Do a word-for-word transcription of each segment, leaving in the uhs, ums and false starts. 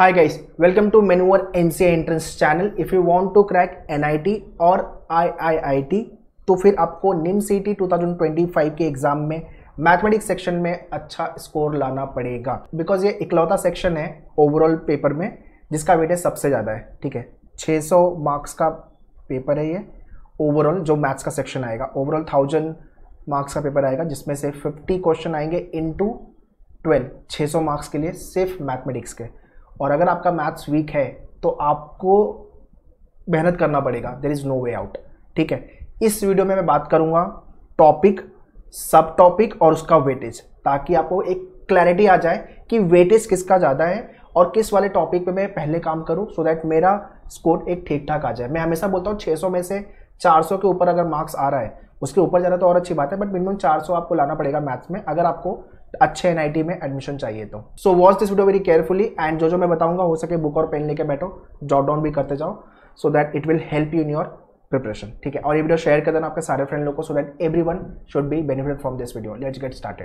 Hi guys, welcome to Maneuver N C A Entrance channel. If you want to crack N I T और I I I T तो फिर आपको NIM C T two thousand twenty five के exam में mathematics section में अच्छा score लाना पड़ेगा, बिकॉज ये इकलौता सेक्शन है ओवरऑल पेपर में जिसका वेटेज सबसे ज़्यादा है। ठीक है, छह सौ मार्क्स का पेपर है ये ओवरऑल, जो मैथ्स का सेक्शन आएगा ओवरऑल थाउजेंड मार्क्स का पेपर आएगा, जिसमें से फिफ्टी क्वेश्चन आएंगे इनटू ट्वेल्व, छह सौ मार्क्स के लिए सिर्फ मैथमेटिक्स के। और अगर आपका मैथ्स वीक है तो आपको मेहनत करना पड़ेगा, there is no way out. ठीक है, इस वीडियो में मैं बात करूंगा टॉपिक, सब टॉपिक और उसका वेटेज, ताकि आपको एक क्लैरिटी आ जाए कि वेटेज किसका ज़्यादा है और किस वाले टॉपिक पे मैं पहले काम करूं, सो दैट मेरा स्कोर एक ठीक ठाक आ जाए। मैं हमेशा बोलता हूँ छह सौ में से चार सौ के ऊपर अगर मार्क्स आ रहा है, उसके ऊपर ज़्यादा तो और अच्छी बात है, बट मिनिमम चार सौ आपको लाना पड़ेगा मैथ्स में अगर आपको अच्छे एन आई टी में एडमिशन चाहिए तो। So watch this video very carefully and जो जो मैं बताऊंगा हो सके बुक और पेन लेके बैठो, जॉट डाउन भी करते जाओ, so that it will help you in your preparation. ठीक है, और ये वीडियो शेयर कर देना आपके सारे फ्रेंड लोगों को, so that everyone should be benefit from this video. Let's get started.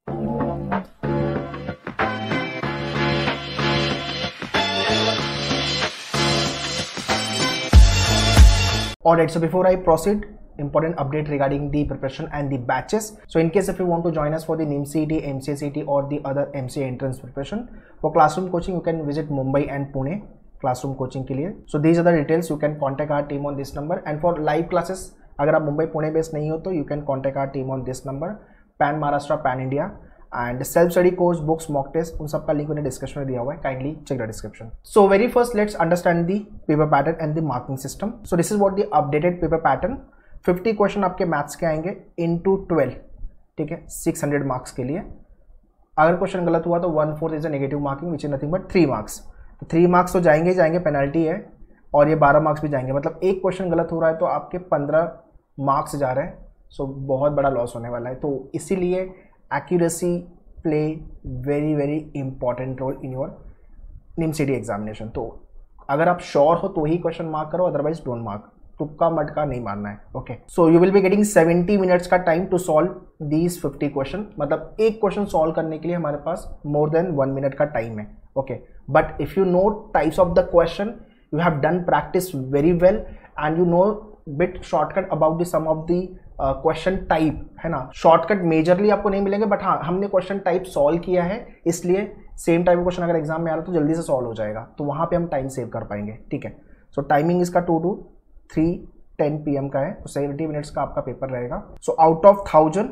Alright, so before I proceed, important update regarding the preparation and the batches. So in case if you want to join us for the N I M C E T, M C A C T or the other M C A entrance preparation, for classroom coaching you can visit Mumbai and Pune classroom coaching के लिए. So these are the details, you can contact our team on this number. And for live classes, अगर आप Mumbai Pune based नहीं हो तो you can contact our team on this number, Pan Maharashtra, Pan India. And self study course, books, mock test, उन सबका link मैंने description में दिया हुआ है, kindly check the description. So very first let's understand the paper pattern and the marking system. So this is what the updated paper pattern. Fifty question आपके maths के आएंगे इनटू ट्वेल्व, ठीक है, सिक्स हंड्रेड मार्क्स के लिए। अगर question गलत हुआ तो one fourth is a negative marking which is nothing but three marks. तो थ्री मार्क्स तो जाएंगे ही जाएंगे, पेनल्टी है, और ये बारह मार्क्स भी जाएंगे, मतलब एक क्वेश्चन गलत हो रहा है तो आपके पंद्रह मार्क्स जा रहे हैं। सो so, बहुत बड़ा लॉस होने वाला है। तो इसीलिए accuracy play very very important role in your N I M C E T examination. तो अगर आप श्योर हो तो ही क्वेश्चन मार्क करो, अदरवाइज डोंट मार्क, तुक्का मटका नहीं मारना है। Okay, so you will be getting seventy minutes का time to solve these fifty question, मतलब एक क्वेश्चन सॉल्व करने के लिए हमारे पास मोर देन वन मिनट का टाइम है। Okay, but if you know types of the question, you have done practice very well and you know bit shortcut about the some of the question type, है ना। Shortcut majorly आपको नहीं मिलेंगे, but हाँ हमने question type solve किया है, इसलिए सेम टाइप का क्वेश्चन अगर एग्जाम में आ रहा है तो जल्दी से सॉल्व हो जाएगा, तो वहाँ पे हम टाइम सेव कर पाएंगे। ठीक है, सो टाइमिंग इसका two to three ten P M का है, तो सेवेंटी मिनट्स का आपका पेपर रहेगा। So out of thousand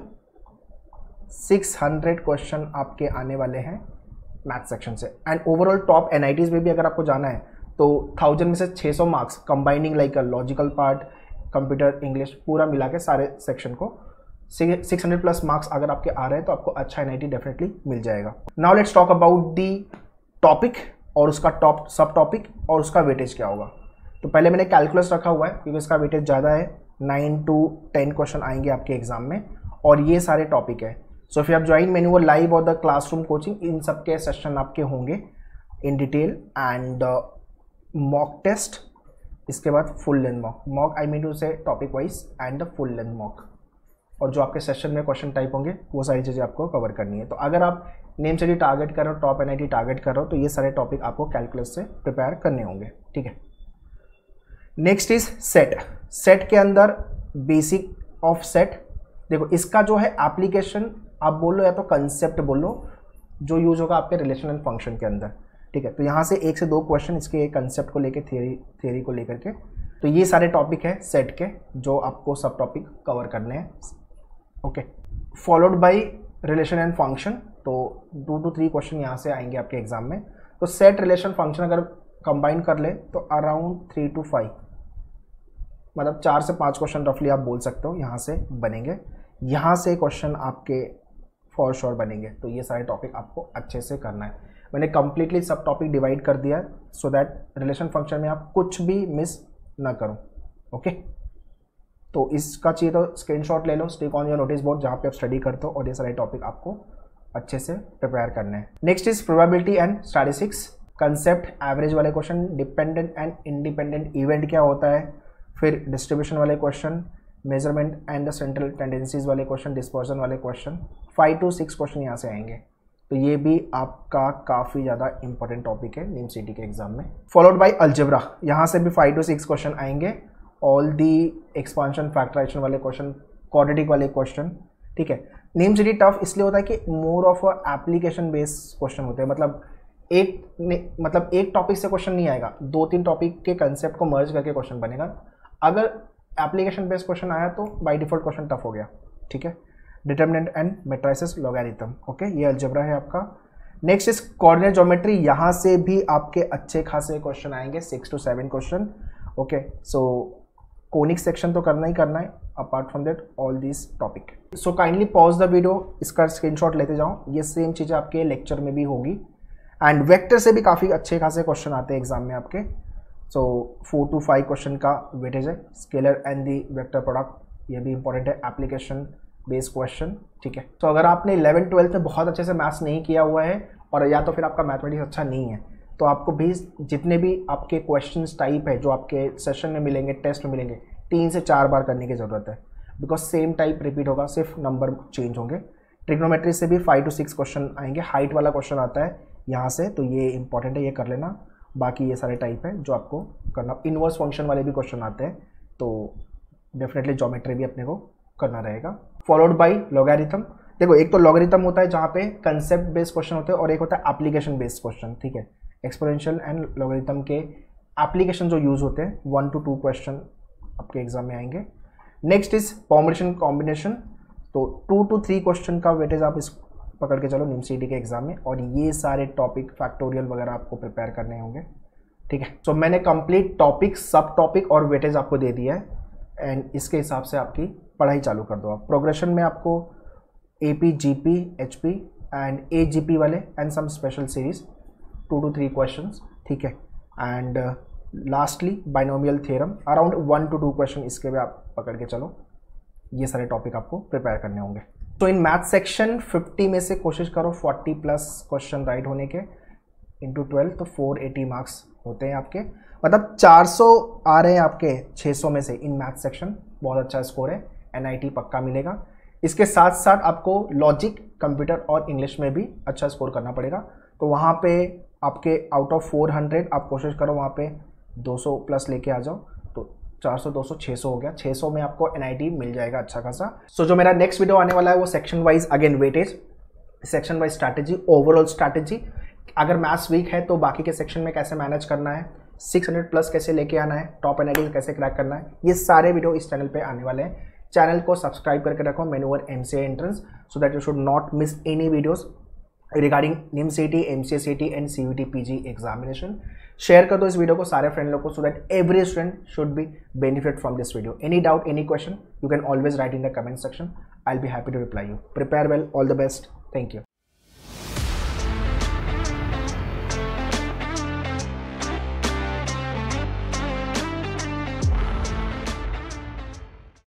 six hundred question आपके आने वाले हैं मैथ सेक्शन से। And overall top N I Ts में भी अगर आपको जाना है तो थाउजेंड में से छः सौ marks combining like logical part, computer, English, पूरा मिला के सारे सेक्शन को सिक्स हंड्रेड प्लस मार्क्स अगर आपके आ रहे हैं तो आपको अच्छा एन आई टी डेफिनेटली मिल जाएगा। Now let's talk about the topic और उसका टॉप सब टॉपिक और उसका वेटेज क्या होगा। तो पहले मैंने कैलकुलस रखा हुआ है क्योंकि इसका वेटेज ज़्यादा है, नाइन टू टेन क्वेश्चन आएंगे आपके एग्जाम में और ये सारे टॉपिक है। So if you have join मेन्यूअर लाइव और द क्लासरूम कोचिंग, इन सब के सेशन आपके होंगे in detail and mock test, इसके बाद full length mock, mock I mean to say topic wise and the full length mock, और जो आपके सेशन में क्वेश्चन टाइप होंगे वो सारी चीज़ें आपको कवर करनी है। तो अगर आप नेम से टारगेट कर रहे हो, top N I T target कर रहे हो, तो ये सारे टॉपिक आपको कैलकुलस से प्रिपेयर करने होंगे। ठीक है, नेक्स्ट इज सेट। सेट के अंदर बेसिक ऑफ सेट, देखो इसका जो है एप्लीकेशन आप बोलो या तो कंसेप्ट बोलो, जो यूज होगा आपके रिलेशन एंड फंक्शन के अंदर। ठीक है, तो यहाँ से एक से दो क्वेश्चन इसके एक कंसेप्ट को लेके, थियरी थियरी को लेकर के, तो ये सारे टॉपिक है सेट के जो आपको सब टॉपिक कवर करने हैं। Okay, followed by relation and function, तो टू टू थ्री क्वेश्चन यहाँ से आएंगे आपके एग्जाम में। तो सेट, रिलेशन, फंक्शन अगर कंबाइन कर ले तो अराउंड थ्री टू फाइव, मतलब चार से पाँच क्वेश्चन रफली आप बोल सकते हो यहाँ से बनेंगे। यहाँ से क्वेश्चन आपके फॉर श्योर बनेंगे। तो ये सारे टॉपिक आपको अच्छे से करना है। मैंने कंप्लीटली सब टॉपिक डिवाइड कर दिया सो दैट रिलेशन फंक्शन में आप कुछ भी मिस ना करो। ओके, तो इसका चाहिए तो स्क्रीनशॉट ले लो, stick on your notice board जहाँ पे आप स्टडी करते हो, और ये सारे टॉपिक आपको अच्छे से प्रिपेयर करने हैं। Next is probability and statistics, concept, average वाले question, dependent and independent event क्या होता है, फिर डिस्ट्रीब्यूशन वाले question, measurement and the central tendencies वाले क्वेश्चन, डिस्पर्जन वाले question, five to six question यहाँ से आएंगे। तो ये भी आपका काफ़ी ज़्यादा इंपॉर्टेंट टॉपिक है नीम सिटी के एग्जाम में। फॉलोड बाय अलजेब्रा, यहाँ से भी फाइव टू सिक्स क्वेश्चन आएंगे, ऑल दी एक्सपांशन फैक्टराइजेशन वाले क्वेश्चन, क्वाड्रेटिक वाले क्वेश्चन, ठीक है। नीम सिटी टफ इसलिए होता है कि more of a application based question होते हैं, मतलब एक मतलब एक टॉपिक से क्वेश्चन नहीं आएगा, दो तीन टॉपिक के कंसेप्ट को मर्ज करके क्वेश्चन बनेगा। अगर एप्लीकेशन बेस्ड क्वेश्चन आया तो बाय डिफॉल्ट क्वेश्चन टफ हो गया, ठीक है। Determinant and matrices logarithm, okay, ये अलजेब्रा है आपका। नेक्स्ट इज कोऑर्डिनेट ज्योमेट्री, यहाँ से भी आपके अच्छे खासे क्वेश्चन आएंगे, six to seven question, okay. So conic section तो करना ही करना है, apart from that all this topic. So kindly pause the video, इसका स्क्रीनशॉट लेते जाओ, ये सेम चीज़ें आपके लेक्चर में भी होगी। एंड वेक्टर से भी काफ़ी अच्छे खासे क्वेश्चन आते हैं एग्जाम में आपके। So four to five question का वेटेज है। Scalar and the vector product, ये भी इंपॉर्टेंट है, एप्लीकेशन बेस्ड क्वेश्चन, ठीक है। तो अगर आपने इलेवन ट्वेल्थ में बहुत अच्छे से मैथ्स नहीं किया हुआ है और या तो फिर आपका मैथमेटिक्स अच्छा नहीं है, तो आपको भी जितने भी आपके क्वेश्चंस टाइप है जो आपके सेशन में मिलेंगे, टेस्ट में मिलेंगे, तीन से चार बार करने की ज़रूरत है, बिकॉज सेम टाइप रिपीट होगा, सिर्फ नंबर चेंज होंगे। ट्रिग्नोमेट्री से भी फाइव टू सिक्स क्वेश्चन आएंगे, हाइट वाला क्वेश्चन आता है यहाँ से, तो ये इंपॉर्टेंट है, ये कर लेना। बाकी ये सारे टाइप है जो आपको करना। इनवर्स फंक्शन वाले भी क्वेश्चन आते हैं, तो डेफिनेटली ज्योमेट्री भी अपने को करना रहेगा। फॉलोड बाय लॉगरिथम, देखो एक तो लॉगरिथम होता है जहाँ पे कंसेप्ट बेस्ड क्वेश्चन होते हैं और एक होता है एप्लीकेशन बेस्ड क्वेश्चन, ठीक है। एक्सपोनेंशियल एंड लॉगरिथम के एप्लीकेशन जो यूज होते हैं, वन टू टू क्वेश्चन आपके एग्जाम में आएंगे। नेक्स्ट इज परम्यूटेशन कॉम्बिनेशन, तो टू टू थ्री क्वेश्चन का वेटेज आप इस पकड़ के चलो नीम सिटी के एग्जाम में, और ये सारे टॉपिक फैक्टोरियल वगैरह आपको प्रिपेयर करने होंगे, ठीक है। सो so, मैंने कंप्लीट टॉपिक, सब टॉपिक और वेटेज आपको दे दिया है, एंड इसके हिसाब से आपकी पढ़ाई चालू कर दो आप। प्रोग्रेशन में आपको A P, G P, H P and A G P वाले and some special series, two to three questions, ठीक है। And lastly binomial theorem, around one to two question इसके भी आप पकड़ के चलो। ये सारे टॉपिक आपको प्रिपेयर करने होंगे। तो इन मैथ सेक्शन फिफ्टी में से कोशिश करो फोर्टी प्लस क्वेश्चन राइट होने के, इंटू ट्वेल्व, तो फोर एटी मार्क्स होते हैं आपके, मतलब चार सौ आ रहे हैं आपके छह सौ में से इन मैथ सेक्शन, बहुत अच्छा स्कोर है, एन आई टी पक्का मिलेगा। इसके साथ साथ आपको लॉजिक, कंप्यूटर और इंग्लिश में भी अच्छा स्कोर करना पड़ेगा, तो वहाँ पे आपके आउट ऑफ फोर हंड्रेड आप कोशिश करो वहाँ पे दो सौ प्लस लेके आ जाओ, तो चार सौ, दो सौ, छह सौ हो गया, छह सौ में आपको एन आई टी मिल जाएगा अच्छा खासा। सो so, जो मेरा नेक्स्ट वीडियो आने वाला है वो section wise again weightage, section wise strategy, overall strategy, अगर मैथ्स वीक है तो बाकी के सेक्शन में कैसे मैनेज करना है, सिक्स हंड्रेड प्लस कैसे लेके आना है, टॉप एन आई टी कैसे क्रैक करना है, ये सारे वीडियो इस चैनल पे आने वाले हैं। चैनल को सब्सक्राइब करके रखो, मैन्यूअर MCA entrance, so that you should not miss any videos regarding NIMCET, MCA CET and CUET PG examination. Share कर दो इस वीडियो को सारे फ्रेंड लोगों को, so that every student should be benefit from this video. Any doubt, any question, you can always write in the comment section, I will be happy to reply you. Prepare well, all the best, thank you.